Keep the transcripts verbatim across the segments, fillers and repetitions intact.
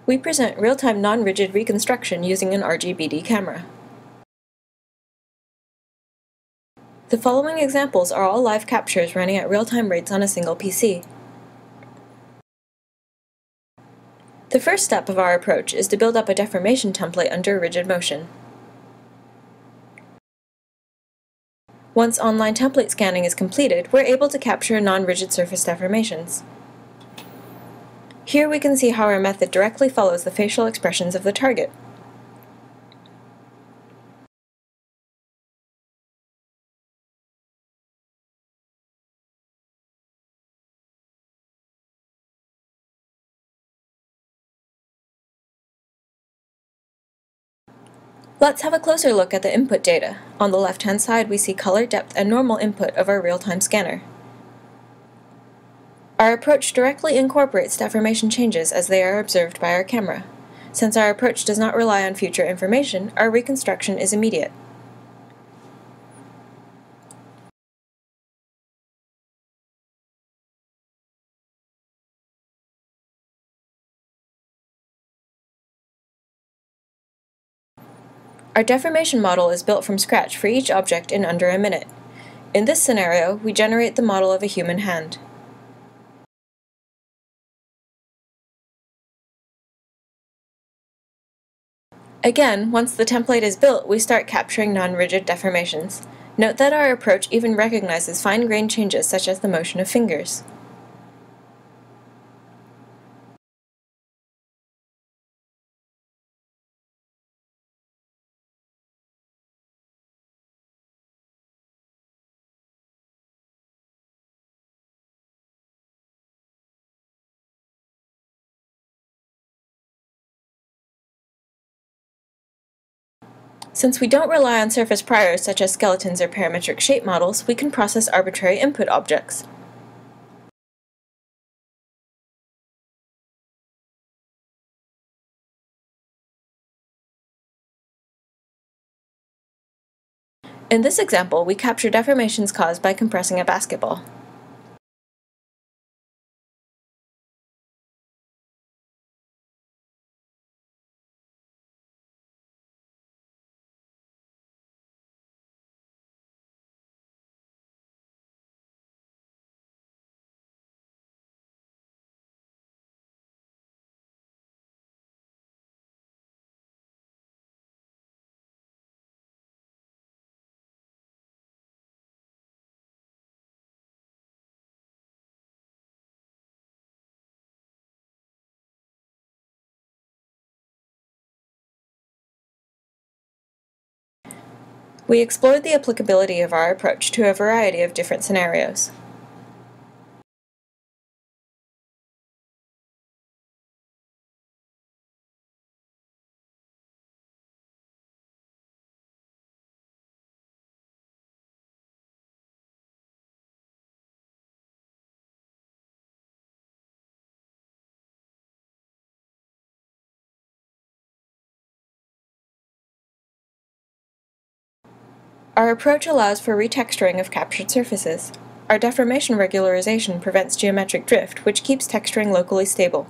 We present real-time non-rigid reconstruction using an R G B D camera. The following examples are all live captures running at real-time rates on a single P C. The first step of our approach is to build up a deformation template under rigid motion. Once online template scanning is completed, we're able to capture non-rigid surface deformations. Here we can see how our method directly follows the facial expressions of the target. Let's have a closer look at the input data. On the left-hand side, we see color, depth, and normal input of our real-time scanner. Our approach directly incorporates deformation changes as they are observed by our camera. Since our approach does not rely on future information, our reconstruction is immediate. Our deformation model is built from scratch for each object in under a minute. In this scenario, we generate the model of a human hand. Again, once the template is built, we start capturing non-rigid deformations. Note that our approach even recognizes fine-grained changes such as the motion of fingers. Since we don't rely on surface priors such as skeletons or parametric shape models, we can process arbitrary input objects. In this example, we capture deformations caused by compressing a basketball. We explored the applicability of our approach to a variety of different scenarios. Our approach allows for retexturing of captured surfaces. Our deformation regularization prevents geometric drift, which keeps texturing locally stable.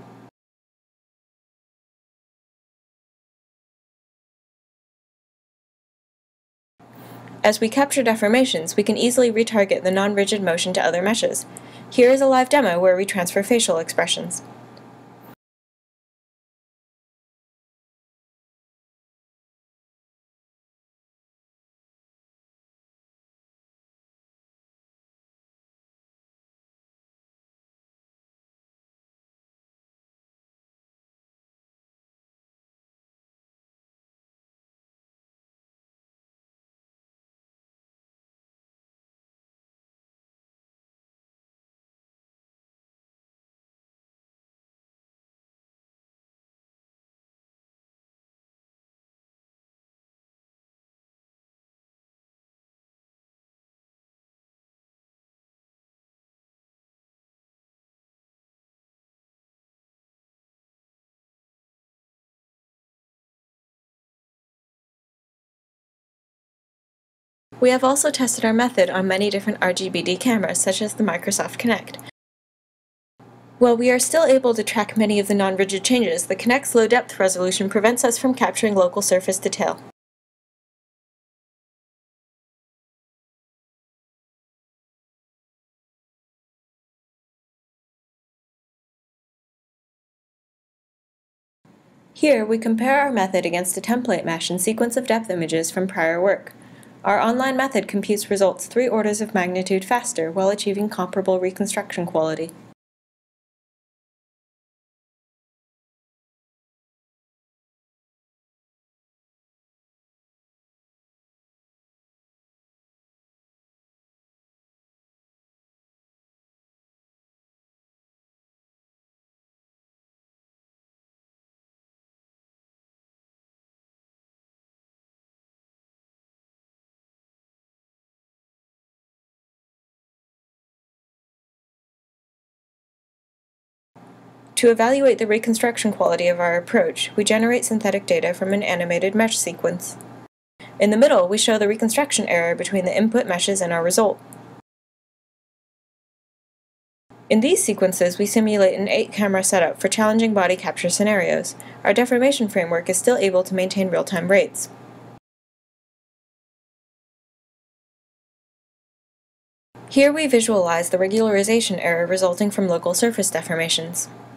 As we capture deformations, we can easily retarget the non-rigid motion to other meshes. Here is a live demo where we transfer facial expressions. We have also tested our method on many different R G B D cameras, such as the Microsoft Kinect. While we are still able to track many of the non-rigid changes, the Kinect's low-depth resolution prevents us from capturing local surface detail. Here, we compare our method against a template mesh and sequence of depth images from prior work. Our online method computes results three orders of magnitude faster while achieving comparable reconstruction quality. To evaluate the reconstruction quality of our approach, we generate synthetic data from an animated mesh sequence. In the middle, we show the reconstruction error between the input meshes and our result. In these sequences, we simulate an eight camera setup for challenging body capture scenarios. Our deformation framework is still able to maintain real-time rates. Here we visualize the regularization error resulting from local surface deformations.